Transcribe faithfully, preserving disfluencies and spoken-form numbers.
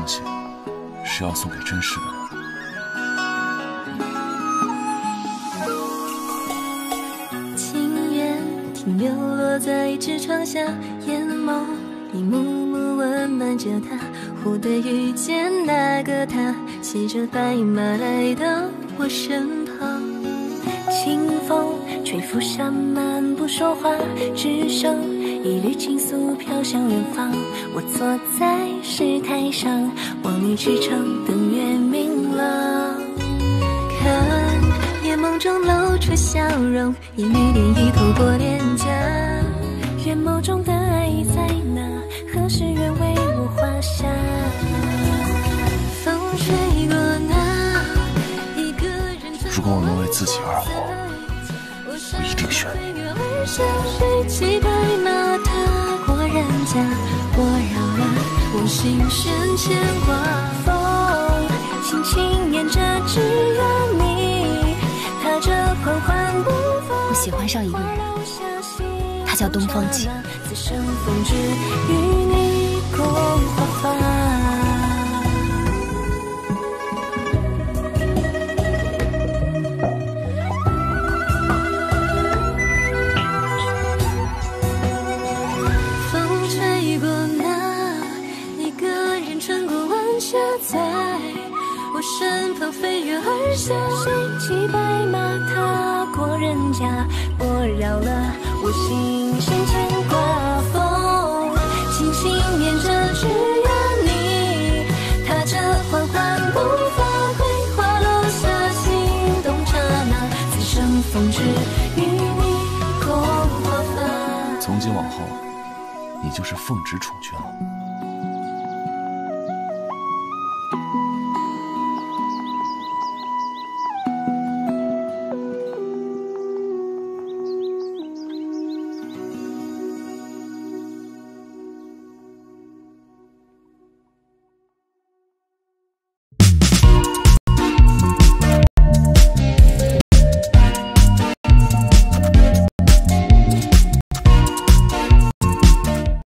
西是要送给真实的人。 情缘停留落在纸窗下，眼眸里默默温暖着他。忽对遇见那个他，骑着白马来到我身旁。清风吹拂扇漫不说话，只剩一缕情愫飘向远方。我坐在石台上，望你驰骋等月明朗。看夜梦中露出笑容，一缕涟漪透过脸颊。愿眸中的爱在哪？何时愿为我画下？风吹过那一个人。 如果我能为自己而活，我一定选你。 水骑白马踏过人家，我绕了我心深牵挂。风轻轻念着只愿你，踏着缓缓步伐。 我喜欢上一个人，他叫东方晴。 此生风只与你共华发。在我身旁飞跃而下，谁骑白马踏过人家，我绕了我心深牵挂。风轻轻念着只愿你，踏着缓缓步伐，桂花落下心动刹那，此生风只与你共华发。 从今往后，你就是凤旨宠君了。